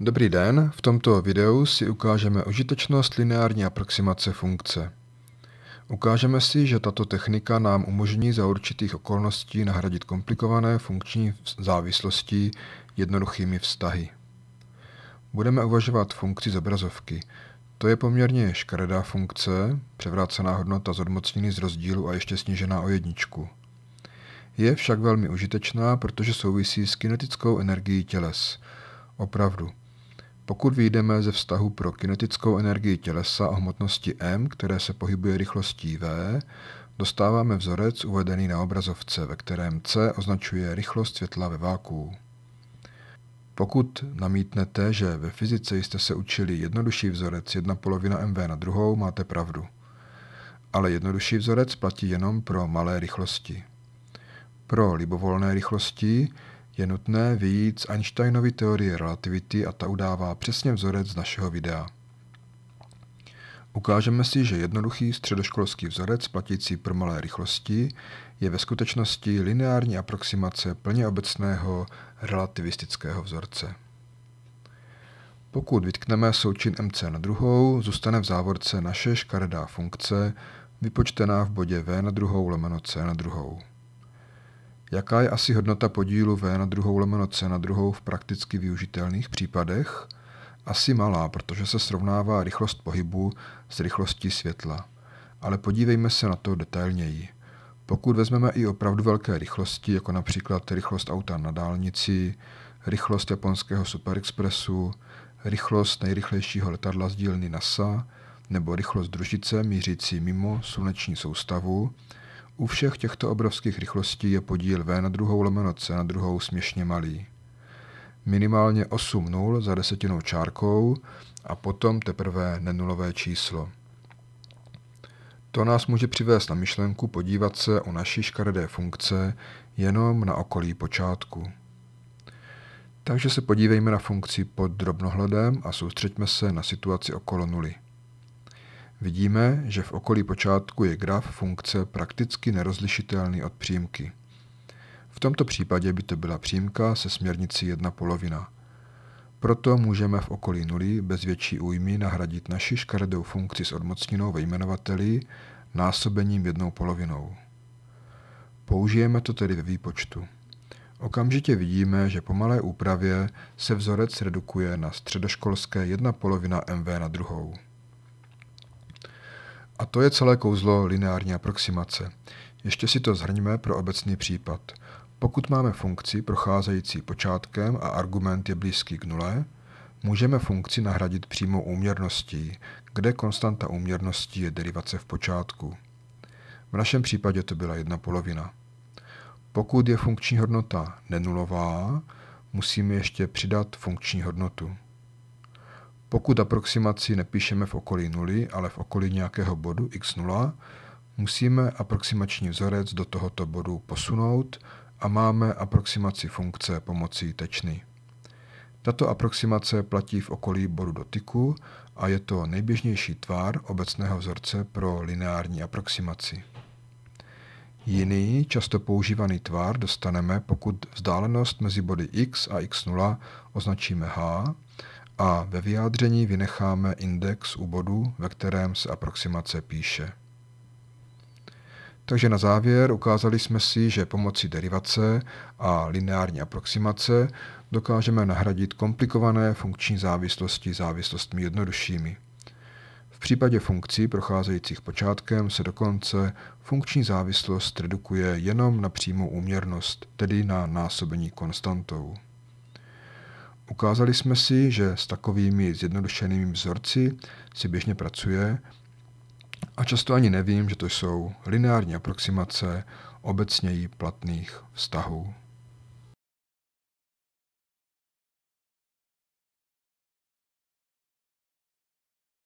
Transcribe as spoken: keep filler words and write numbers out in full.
Dobrý den, v tomto videu si ukážeme užitečnost lineární aproximace funkce. Ukážeme si, že tato technika nám umožní za určitých okolností nahradit komplikované funkční závislosti jednoduchými vztahy. Budeme uvažovat funkci z obrazovky. To je poměrně škaredá funkce, převrácená hodnota z odmocniny z rozdílu a ještě snížená o jedničku. Je však velmi užitečná, protože souvisí s kinetickou energií těles. Opravdu. Pokud vyjdeme ze vztahu pro kinetickou energii tělesa o hmotnosti m, které se pohybuje rychlostí v, dostáváme vzorec uvedený na obrazovce, ve kterém c označuje rychlost světla ve vákuu. Pokud namítnete, že ve fyzice jste se učili jednodušší vzorec jedna polovina mv na druhou, máte pravdu. Ale jednodušší vzorec platí jenom pro malé rychlosti. Pro libovolné rychlosti je nutné vyjít z Einsteinovy teorie relativity a ta udává přesně vzorec z našeho videa. Ukážeme si, že jednoduchý středoškolský vzorec platící pro malé rychlosti je ve skutečnosti lineární aproximace plně obecného relativistického vzorce. Pokud vytkneme součin mc na druhou, zůstane v závorce naše škaredá funkce, vypočtená v bodě v na druhou lomeno c na druhou. Jaká je asi hodnota podílu v na druhou lomeno c na druhou v prakticky využitelných případech? Asi malá, protože se srovnává rychlost pohybu s rychlostí světla. Ale podívejme se na to detailněji. Pokud vezmeme i opravdu velké rychlosti, jako například rychlost auta na dálnici, rychlost japonského superexpressu, rychlost nejrychlejšího letadla z dílny NASA nebo rychlost družice mířící mimo sluneční soustavu, u všech těchto obrovských rychlostí je podíl v na druhou lomeno c na druhou směšně malý. Minimálně osm nul za desetinou čárkou a potom teprve nenulové číslo. To nás může přivést na myšlenku podívat se u naší škaredé funkce jenom na okolí počátku. Takže se podívejme na funkci pod drobnohledem a soustřeďme se na situaci okolo nuly. Vidíme, že v okolí počátku je graf funkce prakticky nerozlišitelný od přímky. V tomto případě by to byla přímka se směrnicí jedna polovina. Proto můžeme v okolí nuly bez větší újmy nahradit naši škaredou funkci s odmocninou ve jmenovateli násobením jednou polovinou. Použijeme to tedy ve výpočtu. Okamžitě vidíme, že po malé úpravě se vzorec redukuje na středoškolské jedna polovina mv na druhou. A to je celé kouzlo lineární aproximace. Ještě si to shrňme pro obecný případ. Pokud máme funkci procházející počátkem a argument je blízký k nule, můžeme funkci nahradit přímou úměrností, kde konstanta úměrností je derivace v počátku. V našem případě to byla jedna polovina. Pokud je funkční hodnota nenulová, musíme ještě přidat funkční hodnotu. Pokud aproximaci nepíšeme v okolí nuly, ale v okolí nějakého bodu x nula, musíme aproximační vzorec do tohoto bodu posunout a máme aproximaci funkce pomocí tečny. Tato aproximace platí v okolí bodu dotyku a je to nejběžnější tvar obecného vzorce pro lineární aproximaci. Jiný, často používaný tvar dostaneme, pokud vzdálenost mezi body x a x nula označíme h, a ve vyjádření vynecháme index u bodu, ve kterém se aproximace píše. Takže na závěr ukázali jsme si, že pomocí derivace a lineární aproximace dokážeme nahradit komplikované funkční závislosti závislostmi jednoduššími. V případě funkcí procházejících počátkem se dokonce funkční závislost redukuje jenom na přímou úměrnost, tedy na násobení konstantou. Ukázali jsme si, že s takovými zjednodušenými vzorci si běžně pracuje a často ani nevím, že to jsou lineární aproximace obecněji platných vztahů.